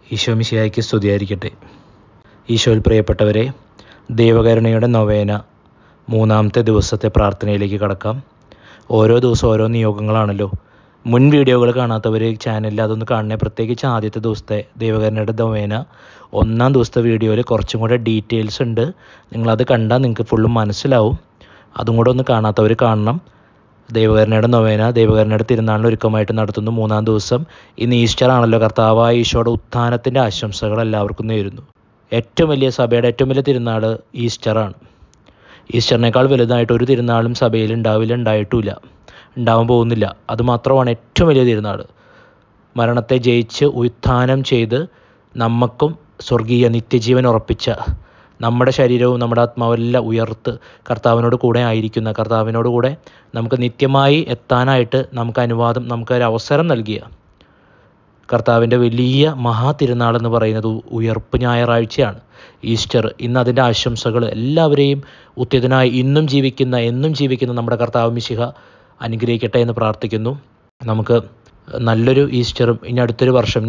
ഈശോ മിശിഹായ്ക്ക് സ്തുതിയായിരിക്കട്ടെ. ഈശോയിൽ പ്രിയപ്പെട്ടവരെ, ദൈവകരുണയുടെ നൊവേന മൂന്നാമത്തെ ദിവസത്തെ പ്രാർത്ഥനയിലേക്ക് കടക്കാം. ഓരോ ദിവസം ഓരോ നിയോഗങ്ങളാണല്ലോ. മുൻ വീഡിയോകൾ കാണാത്തവർ ചാനലിൽ അതൊന്ന് കാണണേ. പ്രത്യേകിച്ച് ആദ്യത്തെ ദിവസത്തെ ദൈവകരുണയുടെ നൊവേന ഒന്നാം ദിവസത്തെ വീഡിയോയിൽ കുറച്ചും കൂടെ ഡീറ്റെയിൽസ് ഉണ്ട്. നിങ്ങളത് കണ്ടാൽ നിങ്ങൾക്ക് ഫുള്ളും മനസ്സിലാവും. അതും കൂടെ ഒന്ന് കാണാത്തവർ കാണണം. ദൈവകരുണയുടെ നൊവേന ദൈവകരുണയുടെ തിരുനാളിന് ഒരുക്കമായിട്ട് നടത്തുന്നു. മൂന്നാം ദിവസം ഇന്ന് ഈസ്റ്റർ ആണല്ലോ. കർത്താവായ ഈശോയുടെ ഉത്ഥാനത്തിൻ്റെ ആശംസകൾ എല്ലാവർക്കും നേരുന്നു. ഏറ്റവും വലിയ സഭയുടെ ഏറ്റവും വലിയ തിരുനാൾ ഈസ്റ്ററാണ്. ഈസ്റ്ററിനേക്കാൾ വലുതായിട്ട് ഒരു തിരുനാളും സഭയിൽ ഉണ്ടായിട്ടുമില്ല, ഉണ്ടാവാൻ പോകുന്നില്ല. അതുമാത്രമാണ് ഏറ്റവും വലിയ തിരുനാൾ. മരണത്തെ ജയിച്ച് ഉത്ഥാനം ചെയ്ത് നമുക്കും സ്വർഗീയ നിത്യജീവൻ ഉറപ്പിച്ച, നമ്മുടെ ശരീരവും നമ്മുടെ ആത്മാവെല്ലാം ഉയർത്ത് കർത്താവിനോട് കൂടെ ആയിരിക്കുന്ന, കർത്താവിനോട് കൂടെ നമുക്ക് നിത്യമായി എത്താനായിട്ട് നമുക്കൊരു അവസരം നൽകിയ കർത്താവിൻ്റെ വലിയ മഹാതിരുനാളെന്ന് പറയുന്നത് ഉയർപ്പ് ഞായറാഴ്ചയാണ്, ഈസ്റ്റർ. ഇന്ന് അതിൻ്റെ ആശംസകൾ എല്ലാവരെയും ഉത്തിതനായി ഇന്നും ജീവിക്കുന്ന എന്നും ജീവിക്കുന്ന നമ്മുടെ കർത്താവ് മിശിഹ അനുഗ്രഹിക്കട്ടെ എന്ന് പ്രാർത്ഥിക്കുന്നു. നമുക്ക് നല്ലൊരു ഈസ്റ്ററും ഇനി അടുത്തൊരു വർഷം,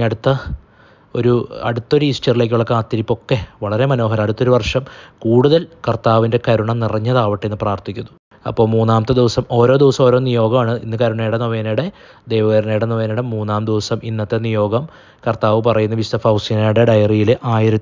അടുത്തൊരു ഈസ്റ്ററിലേക്കുള്ള കാത്തിരിപ്പൊക്കെ വളരെ മനോഹരം. അടുത്തൊരു വർഷം കൂടുതൽ കർത്താവിൻ്റെ കരുണ നിറഞ്ഞതാവട്ടെ എന്ന് പ്രാർത്ഥിക്കുന്നു. അപ്പോൾ മൂന്നാമത്തെ ദിവസം ഓരോ ദിവസം ഓരോ നിയോഗമാണ്. ഇന്ന് ദൈവകരുണയുടെ നൊവേനയുടെ മൂന്നാം ദിവസം. ഇന്നത്തെ നിയോഗം കർത്താവ് പറയുന്ന വിശുദ്ധ ഫൗസ്റ്റീനയുടെ ഡയറിയിലെ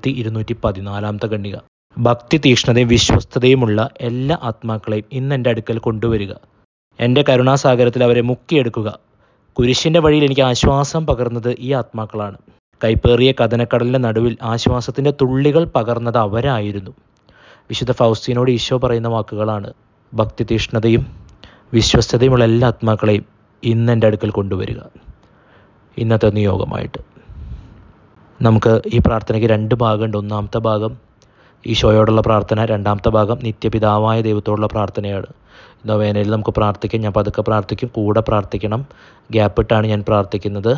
1214 ഖണ്ഡിക. ഭക്തി തീക്ഷ്ണതയും വിശ്വസ്തതയുമുള്ള എല്ലാ ആത്മാക്കളെയും ഇന്ന് എൻ്റെ അടുക്കൽ കൊണ്ടുവരിക. എൻ്റെ കരുണാസാഗരത്തിൽ അവരെ മുക്കിയെടുക്കുക. കുരിശിൻ്റെ വഴിയിൽ എനിക്ക് ആശ്വാസം പകർന്നത് ഈ ആത്മാക്കളാണ്. കൈപ്പേറിയ കഥനക്കടലിൻ്റെ നടുവിൽ ആശ്വാസത്തിൻ്റെ തുള്ളികൾ പകർന്നത് അവരായിരുന്നു. വിശുദ്ധ ഫൗസ്റ്റീനോട് ഈശോ പറയുന്ന വാക്കുകളാണ്. ഭക്തി തീഷ്ണതയും വിശ്വസ്തതയുമുള്ള എല്ലാ ആത്മാക്കളെയും ഇന്ന് എൻ്റെ അടുക്കൽ കൊണ്ടുവരിക. ഇന്നത്തെ നിയോഗമായിട്ട് നമുക്ക് ഈ പ്രാർത്ഥനയ്ക്ക് 2 ഭാഗമുണ്ട്. ഒന്നാമത്തെ ഭാഗം ഈശോയോടുള്ള പ്രാർത്ഥന, രണ്ടാമത്തെ ഭാഗം നിത്യപിതാവായ ദൈവത്തോടുള്ള പ്രാർത്ഥനയാണ്. നൊവേനയിൽ നമുക്ക് പ്രാർത്ഥിക്കാം. ഞാൻ പതുക്കെ പ്രാർത്ഥിക്കും, കൂടെ പ്രാർത്ഥിക്കണം. ഗ്യാപ്പിട്ടാണ് ഞാൻ പ്രാർത്ഥിക്കുന്നത്.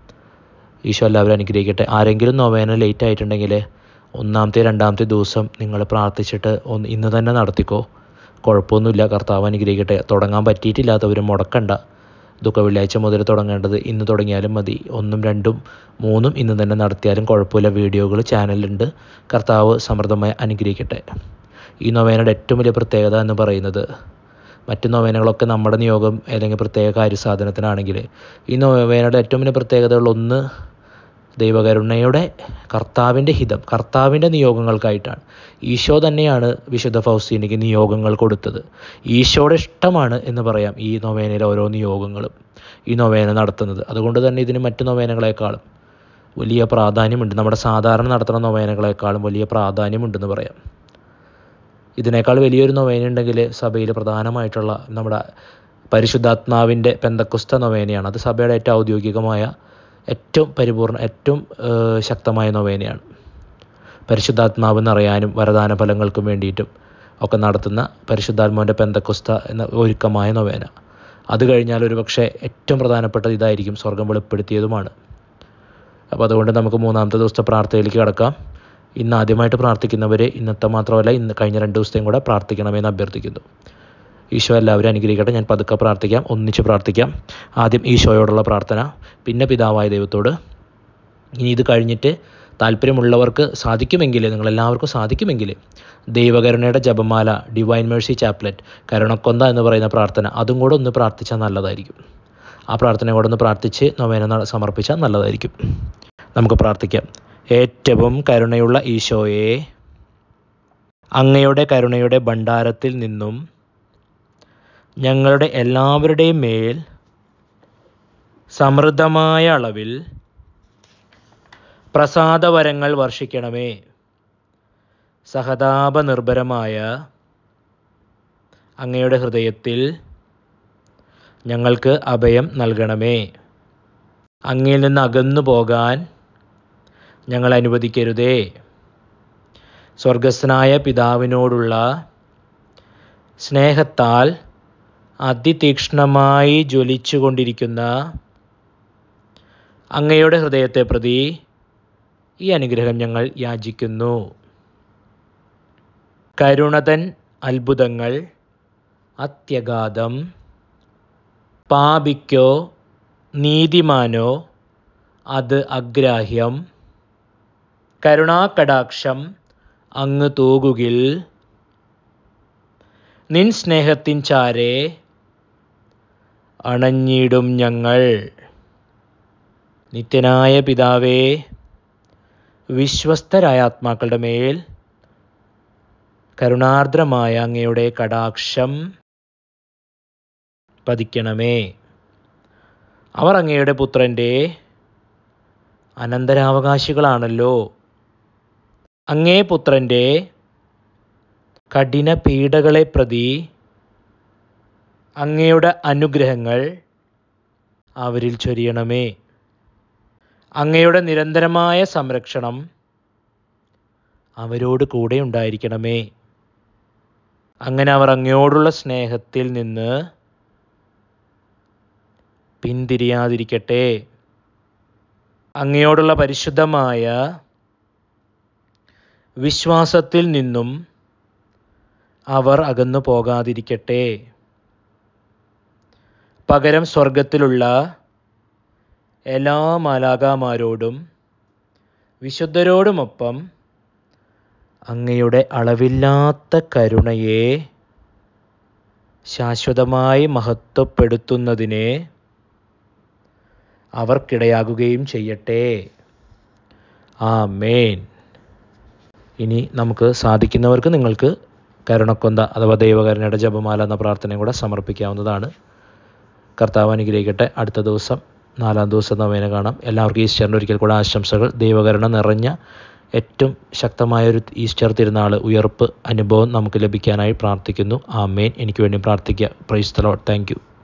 ഈശോ എല്ലാവരും അനുഗ്രഹിക്കട്ടെ. ആരെങ്കിലും നൊവേന ലേറ്റ് ആയിട്ടുണ്ടെങ്കിൽ ഒന്നാമത്തെ 2ാമത്തെ ദിവസം നിങ്ങൾ പ്രാർത്ഥിച്ചിട്ട് ഇന്ന് തന്നെ നടത്തിക്കോ, കുഴപ്പമൊന്നുമില്ല. കർത്താവ് അനുഗ്രഹിക്കട്ടെ. തുടങ്ങാൻ പറ്റിയിട്ടില്ലാത്തവരും മുടക്കണ്ട. ദുഃഖ വെള്ളിയാഴ്ച മുതൽ തുടങ്ങേണ്ടത് ഇന്ന് തുടങ്ങിയാലും മതി. 1, 2, 3 ഇന്ന് തന്നെ നടത്തിയാലും കുഴപ്പമില്ല. വീഡിയോകൾ ചാനലുണ്ട്. കർത്താവ് സമൃദ്ധമായി അനുഗ്രഹിക്കട്ടെ. ഈ നൊവേനയുടെ ഏറ്റവും വലിയ പ്രത്യേകത എന്ന് പറയുന്നത്, മറ്റ് നൊവേനകളൊക്കെ നമ്മുടെ നിയോഗം അല്ലെങ്കിൽ പ്രത്യേക കാര്യസാധനത്തിനാണെങ്കിൽ, ഈ നൊവേനയുടെ ഏറ്റവും വലിയ പ്രത്യേകതകളൊന്ന് ദൈവകരുണയുടെ കർത്താവിൻ്റെ ഹിതം, കർത്താവിൻ്റെ നിയോഗങ്ങൾക്കായിട്ടാണ്. ഈശോ തന്നെയാണ് വിശുദ്ധ ഫൗസ്റ്റീനയ്ക്ക് നിയോഗങ്ങൾ കൊടുത്തത്. ഈശോയുടെ ഇഷ്ടമാണ് എന്ന് പറയാം ഈ നൊവേനയിലെ ഓരോ നിയോഗങ്ങളും ഈ നൊവേന നടത്തുന്നത്. അതുകൊണ്ട് തന്നെ ഇതിന് മറ്റ് നൊവേനകളെക്കാളും വലിയ പ്രാധാന്യമുണ്ട്. നമ്മുടെ സാധാരണ നടത്തുന്ന നൊവേനകളെക്കാളും വലിയ പ്രാധാന്യമുണ്ടെന്ന് പറയാം. ഇതിനേക്കാൾ വലിയൊരു നൊവേന ഉണ്ടെങ്കിൽ സഭയിൽ പ്രധാനമായിട്ടുള്ള നമ്മുടെ പരിശുദ്ധാത്മാവിൻ്റെ പെന്തക്കോസ്ത നൊവേനയാണ്. അത് സഭയുടെ ഏറ്റവും ഔദ്യോഗികമായ, ഏറ്റവും പരിപൂർണ്ണ, ഏറ്റവും ശക്തമായ നൊവേനയാണ്. പരിശുദ്ധാത്മാവ് നിറയാനും വരദാന ഫലങ്ങൾക്കും വേണ്ടിയിട്ടും ഒക്കെ നടത്തുന്ന പരിശുദ്ധാത്മാവിൻ്റെ പെന്തക്കോസ്ത എന്ന ഒരുക്കമായ നൊവേന. അത് കഴിഞ്ഞാൽ ഒരുപക്ഷെ ഏറ്റവും പ്രധാനപ്പെട്ടത് ഇതായിരിക്കും, സ്വർഗം വെളിപ്പെടുത്തിയതുമാണ്. അപ്പോൾ അതുകൊണ്ട് നമുക്ക് മൂന്നാമത്തെ ദിവസത്തെ പ്രാർത്ഥനയിലേക്ക് കടക്കാം. ഇന്ന് ആദ്യമായിട്ട് പ്രാർത്ഥിക്കുന്നവർ ഇന്നത്തെ മാത്രമല്ല, കഴിഞ്ഞ 2 ദിവസത്തെയും കൂടെ പ്രാർത്ഥിക്കണമെന്ന് അഭ്യർത്ഥിക്കുന്നു. ഈശോ എല്ലാവരും അനുഗ്രഹിക്കട്ടെ. ഞാൻ പതുക്കെ പ്രാർത്ഥിക്കാം, ഒന്നിച്ച് പ്രാർത്ഥിക്കാം. ആദ്യം ഈശോയോടുള്ള പ്രാർത്ഥന, പിന്നെ പിതാവായ ദൈവത്തോട്. ഇനി ഇത് കഴിഞ്ഞിട്ട് താല്പര്യമുള്ളവർക്ക് സാധിക്കുമെങ്കിൽ, നിങ്ങളെല്ലാവർക്കും സാധിക്കുമെങ്കിൽ, ദൈവകരുണയുടെ ജപമാല, ഡിവൈൻ മേഴ്സി ചാപ്ലറ്റ്, കരുണക്കൊന്ത എന്ന് പറയുന്ന പ്രാർത്ഥന, അതും കൂടെ ഒന്ന് പ്രാർത്ഥിച്ചാൽ നല്ലതായിരിക്കും. ആ പ്രാർത്ഥന കൂടെ ഒന്ന് പ്രാർത്ഥിച്ച് നൊവേന സമർപ്പിച്ചാൽ നല്ലതായിരിക്കും. നമുക്ക് പ്രാർത്ഥിക്കാം. ഏറ്റവും കരുണയുള്ള ഈശോയെ, അങ്ങയുടെ കരുണയുടെ ഭണ്ഡാരത്തിൽ നിന്നും ഞങ്ങളുടെ എല്ലാവരുടെയും മേൽ സമൃദ്ധമായ അളവിൽ പ്രസാദവരങ്ങൾ വർഷിക്കണമേ. സഹതാപനിർഭരമായ അങ്ങയുടെ ഹൃദയത്തിൽ ഞങ്ങൾക്ക് അഭയം നൽകണമേ. അങ്ങയിൽ നിന്ന് അകന്നു പോകാൻ ഞങ്ങൾ അനുവദിക്കരുതേ. സ്വർഗസ്ഥനായ പിതാവിനോടുള്ള സ്നേഹത്താൽ അതിതീക്ഷ്ണമായി ജ്വലിച്ചുകൊണ്ടിരിക്കുന്ന അങ്ങയുടെ ഹൃദയത്തെ പ്രതി ഈ അനുഗ്രഹം ഞങ്ങൾ യാചിക്കുന്നു. കരുണതൻ അത്ഭുതങ്ങൾ അത്യഗാധം, പാപിക്കോ നീതിമാനോ അത് അഗ്രാഹ്യം. കരുണാകടാക്ഷം അങ്ങ് തൂകുകിൽ നിൻ സ്നേഹത്തിൻ ചാരെ അണഞ്ഞിടും ഞങ്ങൾ. നിത്യനായ പിതാവേ, വിശ്വസ്തരായ ആത്മാക്കളുടെ മേൽ കരുണാർദ്രമായ അങ്ങയുടെ കടാക്ഷം പതിക്കണമേ. അവർ അങ്ങയുടെ പുത്രൻ്റെ അനന്തരാവകാശികളാണല്ലോ. അങ്ങേ പുത്രൻ്റെ കഠിന പീഡകളെ പ്രതി അങ്ങയുടെ അനുഗ്രഹങ്ങൾ അവരിൽ ചൊരിയണമേ. അങ്ങയുടെ നിരന്തരമായ സംരക്ഷണം അവരോട് കൂടെ ഉണ്ടായിരിക്കണമേ. അങ്ങനെ അവർ അങ്ങയോടുള്ള സ്നേഹത്തിൽ നിന്ന് പിന്തിരിയാതിരിക്കട്ടെ. അങ്ങയോടുള്ള പരിശുദ്ധമായ വിശ്വാസത്തിൽ നിന്നും അവർ അകന്നു പോകാതിരിക്കട്ടെ. പകരം സ്വർഗത്തിലുള്ള എല്ലാ മാലാഖമാരോടും വിശുദ്ധരോടുമൊപ്പം അങ്ങയുടെ അളവില്ലാത്ത കരുണയെ ശാശ്വതമായി മഹത്വപ്പെടുത്തുന്നതിന് അവർക്കിടയാകുകയും ചെയ്യട്ടെ. ആമേൻ. ഇനി നമുക്ക് സാധിക്കുന്നവർക്ക് നിങ്ങൾക്ക് കരുണക്കൊന്ത അഥവാ ദൈവകരുണയുടെ ജപമാല എന്ന പ്രാർത്ഥനയും കൂടെ സമർപ്പിക്കാവുന്നതാണ്. കർത്താവ് അനുഗ്രഹിക്കട്ടെ. അടുത്ത ദിവസം 4-ാം ദിവസം നൊവേന കാണാം. എല്ലാവർക്കും ഈസ്റ്ററിൻ്റെ ഒരിക്കൽ കൂടെ ആശംസകൾ. ദൈവകരുണ നിറഞ്ഞ ഏറ്റവും ശക്തമായൊരു ഈസ്റ്റർ തിരുനാൾ ഉയർപ്പ് അനുഭവം നമുക്ക് ലഭിക്കാനായി പ്രാർത്ഥിക്കുന്നു. ആമേൻ. എനിക്ക് വേണ്ടി പ്രാർത്ഥിക്കുക. Praise the lord. Thank U.